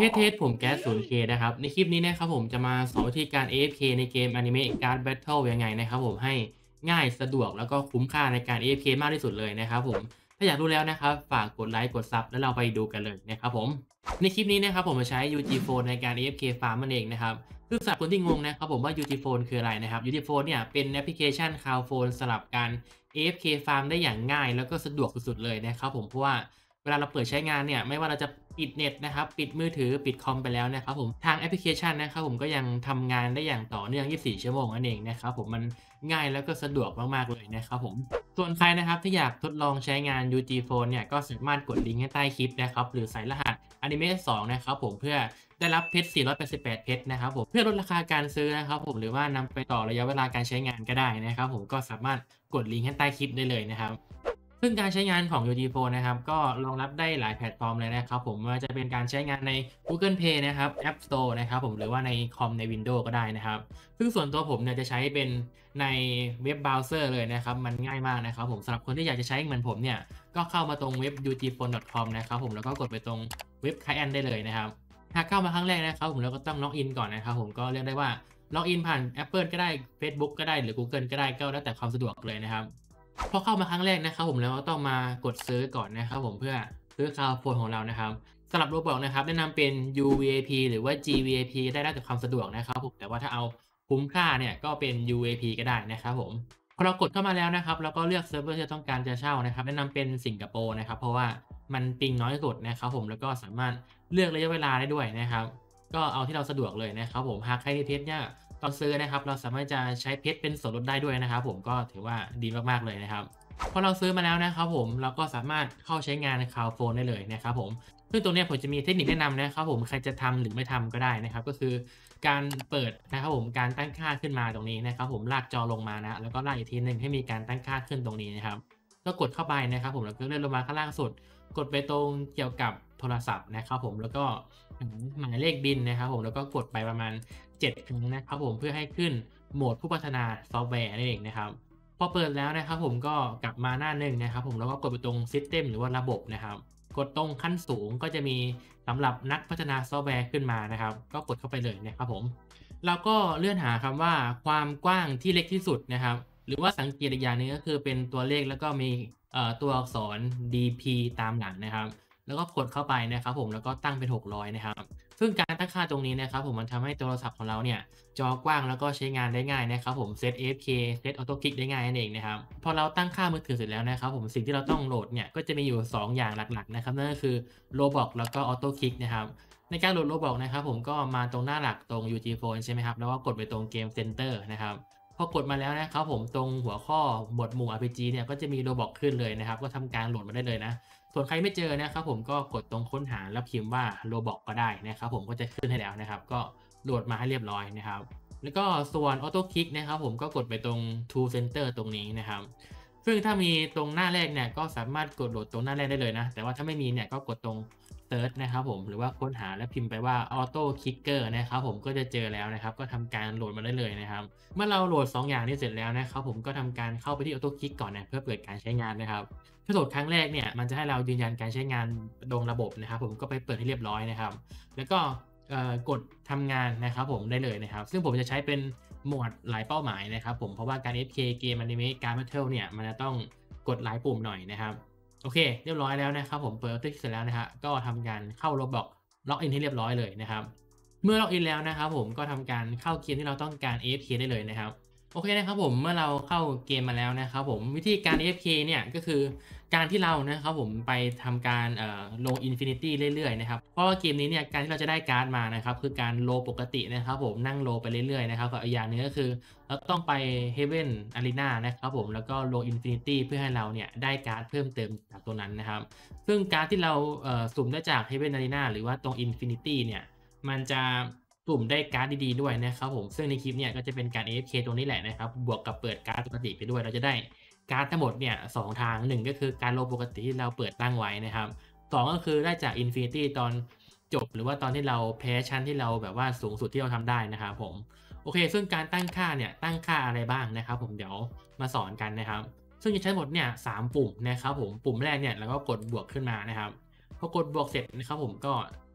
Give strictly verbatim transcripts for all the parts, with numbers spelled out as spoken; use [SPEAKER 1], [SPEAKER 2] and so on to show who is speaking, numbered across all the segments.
[SPEAKER 1] เทสเทสผมแก๊ส ศูนย์ เค นะครับในคลิปนี้นะครับผมจะมาสอนวิธีการ เอ เอฟ เค ในเกม Anime Card Battle ยังไงนะครับผมให้ง่ายสะดวกแล้วก็คุ้มค่าในการ เอ เอฟ เค มากที่สุดเลยนะครับผมถ้าอยากรู้แล้วนะครับฝากกดไลค์กดซับแล้วเราไปดูกันเลยนะครับผมในคลิปนี้นะครับผมจะใช้ ยู จี Phone ในการ เอ เอฟ เค Farm นั่นเองนะครับซึ่งสำหรับคนที่งงนะครับผมว่า ยู จี Phone คืออะไรนะครับ ยู จี Phone เนี่ยเป็นแอปพลิเคชัน Cloud Phone สำหรับการ เอ เอฟ เค Farm ได้อย่างง่ายแล้วก็สะดวกสุดๆเลยนะครับผมเพราะว่า เวลาเราเปิดใช้งานเนี่ยไม่ว่าเราจะปิดเน็ตนะครับปิดมือถือปิดคอมไปแล้วนะครับผมทางแอปพลิเคชันนะครับผมก็ยังทำงานได้อย่างต่อเนื่อง ยี่สิบสี่ ชั่วโมงนั่นเองนะครับผมมันง่ายแล้วก็สะดวกมากๆเลยนะครับผมส่วนใครนะครับที่อยากทดลองใช้งาน ยู จี Phone เนี่ยก็สามารถกดลิงก์ให้ใต้คลิปนะครับหรือใส่รหัส Anime สองนะครับผมเพื่อได้รับเพชรสี่ร้อยแปดสิบแปดเพชรนะครับผมเพื่อลดราคาการซื้อนะครับผมหรือว่านำไปต่อระยะเวลาการใช้งานก็ได้นะครับผมก็สามารถกดลิงก์ให้ใต้คลิปได้เลยนะครับ ซึ่งการใช้งานของ ยู จี Phone นะครับก็รองรับได้หลายแพลตฟอร์มเลยนะครับผมไม่ว่าจะเป็นการใช้งานใน Google Play นะครับ App Store นะครับผมหรือว่าในคอมใน Windows ก็ได้นะครับซึ่งส่วนตัวผมเนี่ยจะใช้เป็นในเว็บเบราว์เซอร์เลยนะครับมันง่ายมากนะครับผมสำหรับคนที่อยากจะใช้เหมือนผมเนี่ยก็เข้ามาตรงเว็บ ยู จี phone ดอท คอม นะครับผมแล้วก็กดไปตรงเว็บ Client ได้เลยนะครับหากเข้ามาครั้งแรกนะครับผมเราก็ต้องล็อกอินก่อนนะครับผมก็เรียกได้ว่าล็อกอินผ่าน Apple ก็ได้เฟซบุ๊กก็ได้หรือ Google ก็ได้ก็แล้วแต่ความสะดวกเลยนะครับ พอเข้ามาครั้งแรกนะครับผมแล้วก็ต้องมากดซื้อก่อนนะครับผมเพื่อซื้อ Cloud Phone ของเรานะครับสำหรับ Roblox นะครับแนะนำเป็น ยู วี ไอ พี หรือว่า จี วี ไอ พี ได้แล้วแต่ความสะดวกนะครับผมแต่ว่าถ้าเอาคุ้มค่าเนี่ยก็เป็น ยู วี ไอ พี ก็ได้นะครับผมพอเรากดเข้ามาแล้วนะครับเราก็เลือกเซิร์ฟเวอร์ที่เราต้องการจะเช่านะครับแนะนำเป็นสิงคโปร์นะครับเพราะว่ามันปิงน้อยที่สุดนะครับผมแล้วก็สามารถเลือกระยะเวลาได้ด้วยนะครับก็เอาที่เราสะดวกเลยนะครับผมหากใครมีเพชรเนี่ยตอนซื้อนะครับเราสามารถจะใช้เพชรเป็นส่วนลดได้ด้วยนะครับผมก็ถือว่าดีมากๆเลยนะครับ พอเราซื้อมาแล้วนะครับผมเราก็สามารถเข้าใช้งานใน Cloud Phone ได้เลยนะครับผมซึ่งตรงนี้ผมจะมีเทคนิคแนะนำนะครับผมใครจะทำหรือไม่ทำก็ได้นะครับก็คือการเปิดนะครับผมการตั้งค่าขึ้นมาตรงนี้นะครับผมลากจอลงมานะแล้วก็ลากอีกทีหนึ่งให้มีการตั้งค่าขึ้นตรงนี้นะครับก็กดเข้าไปนะครับผมแล้วก็เลื่อนลงมาข้างล่างสุดกดไปตรงเกี่ยวกับโทรศัพท์นะครับผมแล้วก็หมายเลขบินนะครับผมแล้วก็กดไปประมาณเจ็ดครั้งนะครับผมเพื่อให้ขึ้นโหมดผู้พัฒนาซอฟต์แวร์นั่นเองนะครับ พอเปิดแล้วนะครับผมก็กลับมาหน้าหนึ่งนะครับผมแล้วก็กดไปตรง System หรือว่าระบบนะครับกดตรงขั้นสูงก็จะมีสำหรับนักพัฒนาซอฟต์แวร์ขึ้นมานะครับก็กดเข้าไปเลยนะครับผมแล้วก็เลื่อนหาคำว่าความกว้างที่เล็กที่สุดนะครับหรือว่าสังเกตอีกอย่างหนึ่งก็คือเป็นตัวเลขแล้วก็มีเอ่อตัวอักษร ดี พี ตามหลังนะครับแล้วก็กดเข้าไปนะครับผมแล้วก็ตั้งเป็นหกร้อยนะครับซึ่งการตั้งค่าตรงนี้นะครับผมมันทำให้โทรศัพท์ของเราเนี่ย จอกว้างแล้วก็ใช้งานได้ง่ายนะครับผมเซต เอ เอฟ เค เซต Auto Click ได้ง่ายนั่นเองนะครับพอเราตั้งค่ามือถือเสร็จแล้วนะครับผมสิ่งที่เราต้องโหลดเนี่ยก็จะมีอยู่สองอย่างหลักๆนะครับนั่นก็คือ Roblox แล้วก็ Auto Click นะครับในการโหลด Roblox นะครับผมก็มาตรงหน้าหลักตรง ยู จี Phone ใช่ไหมครับแล้วก็กดไปตรง Game Center นะครับพอกดมาแล้วนะครับผมตรงหัวข้อหมวดหมู่ อาร์ พี จี เนี่ยก็จะมี Roblox ขึ้นเลยนะครับก็ทำการโหลดมาได้เลยนะส่วนใครไม่เจอนะครับผมก็กดตรงค้นหาแล้วพิมพ์ว่า Roblox ก็ได้นะครับผมก็จะขึ้นให้แล้วนะครับก็โหลดมาให้เรียบร้อยนะครับ แล้วก็ส่วน Auto Click นะครับผมก็กดไปตรง To Center ตรงนี้นะครับซึ่งถ้ามีตรงหน้าแรกเนี่ยก็สามารถกดโหลดตรงหน้าแรกได้เลยนะแต่ว่าถ้าไม่มีเนี่ยก็กดตรง Search นะครับผมหรือว่าค้นหาแล้วพิมพ์ไปว่า Auto Clicker นะครับผมก็จะเจอแล้วนะครับก็ทำการโหลดมาได้เลยนะครับเมื่อเราโหลดสองอย่างนี้เสร็จแล้วนะครับผมก็ทำการเข้าไปที่ Auto Click ก่อนนะเพื่อเปิดการใช้งานนะครับถ้าโหลดครั้งแรกเนี่ยมันจะให้เรายืนยันการใช้งานตรงระบบนะครับผมก็ไปเปิดให้เรียบร้อยนะครับแล้วก็ เอ่อกดทำงานนะครับผมได้เลยนะครับซึ่งผมจะใช้เป็นหมวดหลายเป้าหมายนะครับผมเพราะว่าการ เอ เอฟ เค เกม Anime Card Battle เนี่ยมันจะต้องกดหลายปุ่มหน่อยนะครับโอเคเรียบร้อยแล้วนะครับผมเปิด Auto เสร็จแล้วนะครับก็ทำการเข้า Roblox ล็อกอินให้เรียบร้อยเลยนะครับเมื่อล็อกอินแล้วนะครับผมก็ทำการเข้าเกมที่เราต้องการ เอ เอฟ เค ได้เลยนะครับโอเคนะครับผมเมื่อเราเข้าเกมมาแล้วนะครับผมวิธีการ เอ เอฟ เค เนี่ยก็คือ การที่เรานะครับผมไปทำการเอ่อลง Infinity เรื่อยๆนะครับเพราะว่าเกมนี้เนี่ยการที่เราจะได้การ์ดมานะครับคือการโลปกตินะครับผมนั่งโลไปเรื่อยๆนะครับกับอีกอย่างหนึ่งก็คือเราต้องไป Heaven Arena นะครับผมแล้วก็โล Infinity เพื่อให้เราเนี่ยได้การ์ดเพิ่มเติมจากตรงนั้นนะครับซึ่งการ์ดที่เราเอ่อสุ่มได้จาก Heaven Arena หรือว่าตรง Infinity เนี่ยมันจะสุ่มได้การ์ดดีๆด้วยนะครับผมซึ่งในคลิปเนี่ยก็จะเป็นการ เอ เอฟ เค ตรงนี้แหละนะครับบวกกับเปิดการ์ดปกติไปด้วยเราจะได้ การ์ดทั้งหมดเนี่ยสองทางหนึ่งก็คือการโลปกติที่เราเปิดตั้งไว้นะครับสองก็คือได้จาก Infinity ตอนจบหรือว่าตอนที่เราแพ้ชั้นที่เราแบบว่าสูงสุดที่เราทำได้นะครับผมโอเคซึ่งการตั้งค่าเนี่ยตั้งค่าอะไรบ้างนะครับผมเดี๋ยวมาสอนกันนะครับซึ่งจะใช้หมดเนี่ยสามปุ่มนะครับผมปุ่มแรกเนี่ยเราก็กดบวกขึ้นมานะครับพอกดบวกเสร็จนะครับผมก็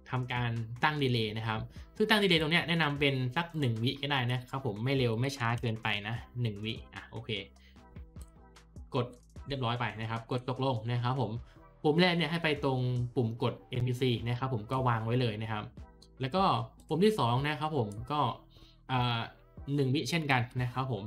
[SPEAKER 1] ทำการตั้งดีเลย์นะครับซึ่งตั้งดีเลย์ตรงเนี้ยแนะนำเป็นสักหนึ่งวิก็ได้นะครับผมไม่เร็วไม่ช้าเกินไปนะหนึ่งวิอ่ะโอเคกดเรียบร้อยไปนะครับกดตกลงนะครับผมปุ่มแรกเนี่ยให้ไปตรงปุ่มกด เอ็น พี ซี นะครับผมก็วางไว้เลยนะครับแล้วก็ปุ่มที่สองนะครับผมก็อ่าหนึ่งวิเช่นกันนะครับผม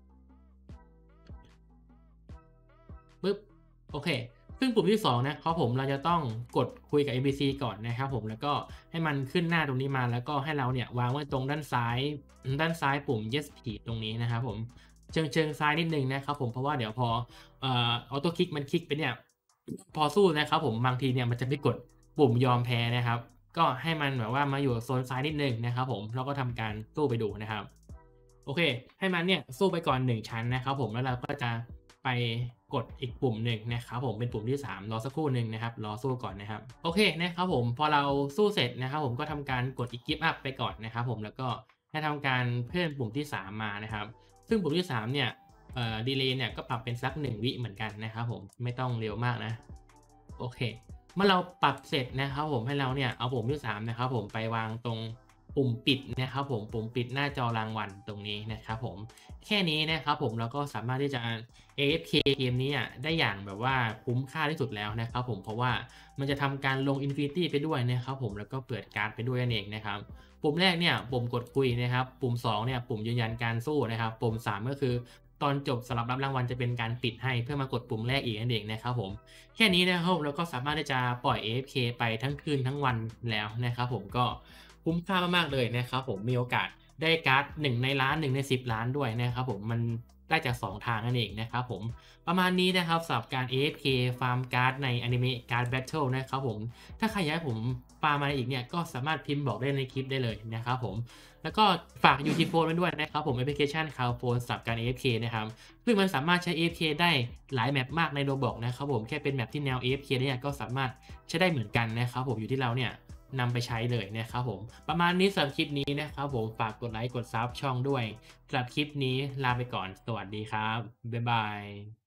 [SPEAKER 1] ปึ๊บโอเคซึ่งปุ่มที่สองนะครับผมเราจะต้องกดคุยกับ เอ็น พี ซี ก่อนนะครับผมแล้วก็ให้มันขึ้นหน้าตรงนี้มาแล้วก็ให้เราเนี่ยวางไว้ตรงด้านซ้ายด้านซ้ายปุ่ม yes please ตรงนี้นะครับผมเชิงเชิงซ้ายนิดนึงนะครับผมเพราะว่าเดี๋ยวพอเอ่อออโต้คลิกมันคลิกไปเนี่ยพอสู้นะครับผมบางทีเนี่ยมันจะไปกดปุ่มยอมแพ้นะครับก็ให้มันแบบว่ามาอยู่โซนซ้ายนิดนึงนะครับผมแล้วก็ทำการสู้ไปดูนะครับ โอเคให้มันเนี่ยสู้ไปก่อนหนึ่งชั้นนะครับผมแล้วเราก็จะไปกดอีกปุ่มหนึ่งนะครับผมเป็นปุ่มที่สามรอสักครู่หนึ่งนะครับรอสู้ก่อนนะครับโอเคนะครับผมพอเราสู้เสร็จนะครับผมก็ทำการกดอีก Give up ไปก่อนนะครับผมแล้วก็ให้ทำการเพิ่มปุ่มที่สามมานะครับซึ่งปุ่มที่สามเนี่ยเอ่อดีเลย์เนี่ยก็ปรับเป็นสักหนึ่งวิเหมือนกันนะครับผมไม่ต้องเร็วมากนะโอเคเมื่อเราปรับเสร็จนะครับผมให้เราเนี่ยเอาปุ่มที่สามนะครับผมไปวางตรงปุ่มปิดนะครับผมปุ่มปิดหน้าจอรางวัลตรงนี้นะครับผมแค่นี้นะครับผมเราก็สามารถที่จะ เอ เอฟ เค เกมนี้อ่ะได้อย่างแบบว่าคุ้มค่าที่สุดแล้วนะครับผมเพราะว่ามันจะทำการลง Infinity ไปด้วยนะครับผมแล้วก็เปิดการ์ดไปด้วยนั่นเองนะครับปุ่มแรกเนี่ยปุ่มกดคุยนะครับปุ่มสองเนี่ยปุ่มยืนยันการสู้นะครับปุ่มสามก็คือตอนจบสำหรับรับรางวัลจะเป็นการปิดให้เพื่อมากดปุ่มแรกอีกนั่นเองนะครับผมแค่นี้นะครับเราก็สามารถที่จะปล่อย เอ เอฟ เค ไปทั้งคืนทั้งวันแล้วนะครับผมก็คุ้มค่ามากๆเลยนะครับผมมีโอกาสได้การ์ดหนึ่งในล้านหนึ่งในสิบล้านด้วยนะครับผมมันได้จากสองทางนั่นเองนะครับผมประมาณนี้นะครับสำหรับการ เอ เอฟ เค ฟาร์มการ์ดในอนิเมะการ์ดแบทเทิลนะครับผมถ้าใครอยากให้ผมฟาร์มอะไรอีกเนี่ยก็สามารถพิมพ์บอกได้ในคลิปได้เลยนะครับผมแล้วก็ฝาก ยู ที โฟน ไว้ด้วยนะครับผมแอปพลิเคชัน Cloudphone สำหรับการ เอ เอฟ เค นะครับซึ่งมันสามารถใช้ เอ เอฟ เค ได้หลายแมปมากใน Roblox นะครับผมแค่เป็นแมปที่แนว เอ เอฟ เค เนี่ยก็สามารถใช้ได้เหมือนกันนะครับผมอยู่ที่เราเนี่ยนำไปใช้เลยนะครับผมประมาณนี้สำหรับคลิปนี้นะครับผมฝากกดไลค์กดซับช่องด้วยสำหรับคลิปนี้ลาไปก่อนสวัสดีครับบ๊ายบาย